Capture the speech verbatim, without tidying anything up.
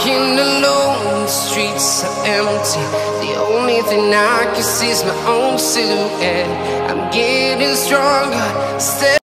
walking alone, the streets are empty. The only thing I can see is my own silhouette. I'm getting stronger.